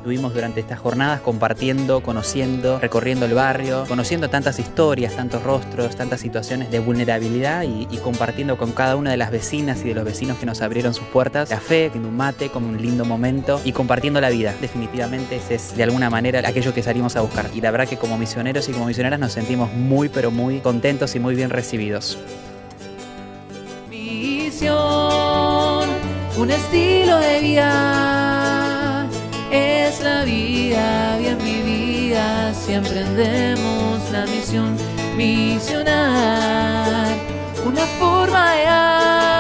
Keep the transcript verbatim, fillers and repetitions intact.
Estuvimos durante estas jornadas compartiendo, conociendo, recorriendo el barrio, conociendo tantas historias, tantos rostros, tantas situaciones de vulnerabilidad y, y compartiendo con cada una de las vecinas y de los vecinos que nos abrieron sus puertas café, un mate, con un lindo momento y compartiendo la vida. Definitivamente ese es de alguna manera aquello que salimos a buscar. Y la verdad que como misioneros y como misioneras nos sentimos muy pero muy contentos y muy bien recibidos. Misión, un estilo de vida, es la vida bien vivida, si emprendemos la misión, misionar, una forma de dar.